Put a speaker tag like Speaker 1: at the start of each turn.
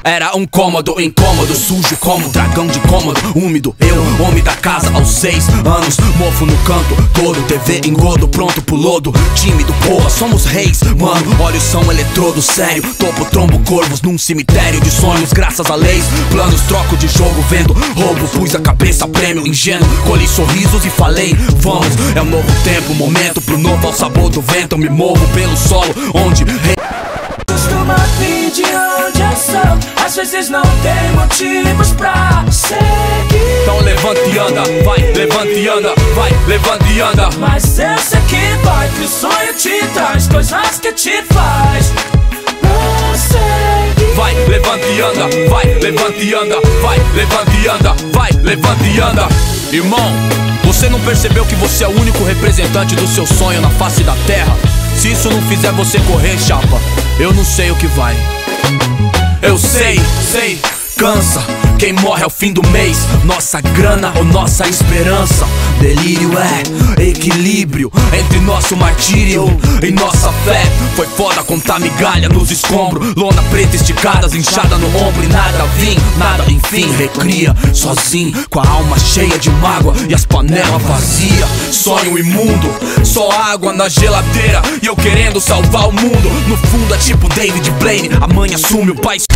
Speaker 1: Era um cômodo, incômodo, sujo como dragão de cômodo, úmido. Eu, homem da casa aos 6 anos, mofo no canto todo, TV engodo, pronto pro lodo. Tímido, porra, somos reis, mano. Olha o som eletrodo, sério. Topo, trombo, corvos num cemitério de sonhos. Graças a leis, planos, troco de jogo, vendo roubo. Pus a cabeça a prêmio, ingênuo. Colhi sorrisos e falei, vamos. É um novo tempo, momento pro novo ao sabor do vento. Eu me movo pelo solo, onde
Speaker 2: costuma vir de onde eu sou. Às vezes não tem motivos pra seguir.
Speaker 1: Então levanta e anda, vai, levanta e anda, vai, levanta e anda.
Speaker 2: Mas eu sei que vai, que o sonho te traz coisas que te faz prosseguir.
Speaker 1: Vai, levanta e anda, vai, levanta e anda, vai, levanta e anda, vai, levanta e anda. Irmão, você não percebeu que você é o único representante do seu sonho na face da terra? Se isso não fizer você correr, chapa, eu não sei o que vai. Eu sei, cansa. Quem morre ao fim do mês, nossa grana ou nossa esperança. Delírio é equilíbrio entre nosso martírio e nossa fé. Foi foda contar migalha nos escombros, lona preta esticadas, inchada no ombro e nada vim, nada enfim. Recria sozinho, com a alma cheia de mágoa e as panelas vazias. Sonho imundo, só água na geladeira e eu querendo salvar o mundo. No fundo é tipo David Blaine, a mãe assume, o pai